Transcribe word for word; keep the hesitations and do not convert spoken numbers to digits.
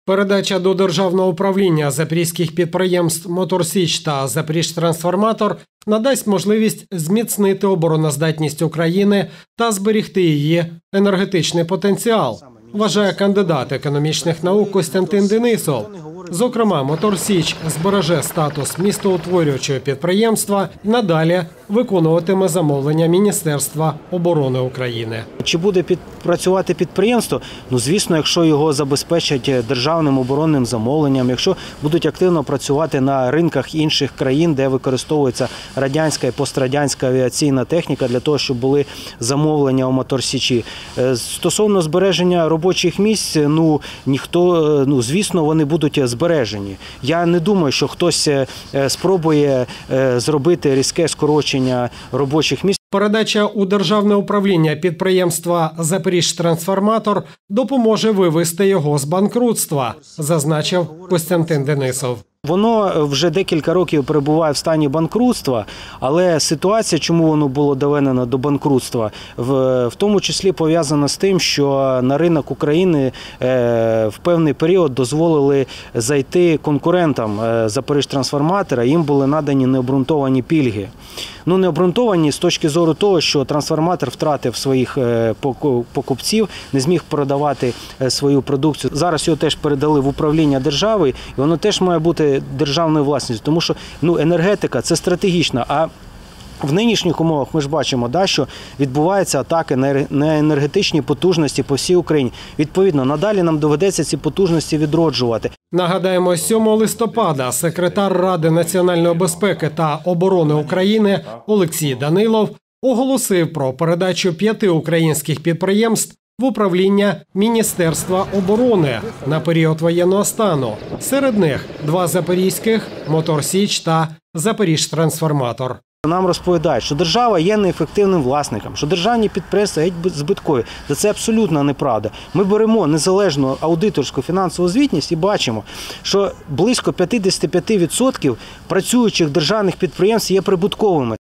Передача до державного управління запорізьких підприємств «Мотор-Січ» та «Запоріжтрансформатор» надасть можливість зміцнити обороноздатність України та зберегти її енергетичний потенціал, вважає кандидат економічних наук Костянтин Денисов. Зокрема, «Мотор-Січ» збереже статус містоутворюючого підприємства і надалі виконуватиме замовлення Міністерства оборони України. Чи буде працювати підприємство? Ну, звісно, якщо його забезпечать державним оборонним замовленням, якщо будуть активно працювати на ринках інших країн, де використовується радянська і пострадянська авіаційна техніка для того, щоб були замовлення у «Мотор-Січі». Стосовно збереження робочих місць, ну, ніхто, ну, звісно, вони будуть збережені. Я не думаю, що хтось спробує зробити різке скорочення робочих місць. Передача у державне управління підприємства «Запоріжтрансформатор» допоможе вивести його з банкрутства, зазначив Костянтин Денисов. Воно вже декілька років перебуває в стані банкрутства, але ситуація, чому воно було доведено до банкрутства, в, в тому числі пов'язана з тим, що на ринок України е, в певний період дозволили зайти конкурентам «Запоріжтрансформатора», їм були надані необґрунтовані пільги. Ну, необґрунтовані з точки зору того, що трансформатор втратив своїх покупців, не зміг продавати свою продукцію. Зараз його теж передали в управління держави, і воно теж має бути державною власністю, тому що ну, енергетика – це стратегічна, а в нинішніх умовах ми ж бачимо, да, що відбуваються атаки на енергетичні потужності по всій Україні. Відповідно, надалі нам доведеться ці потужності відроджувати. Нагадаємо, сьомого листопада секретар Ради національної безпеки та оборони України Олексій Данилов оголосив про передачу п'яти українських підприємств в управління Міністерства оборони на період воєнного стану. Серед них два запорізьких – «Мотор-Січ» та «Запоріжтрансформатор». Нам розповідають, що держава є неефективним власником, що державні підприємства є збиткові. Це абсолютно неправда. Ми беремо незалежну аудиторську фінансову звітність і бачимо, що близько п'ятдесят п'ять відсотків працюючих державних підприємств є прибутковими.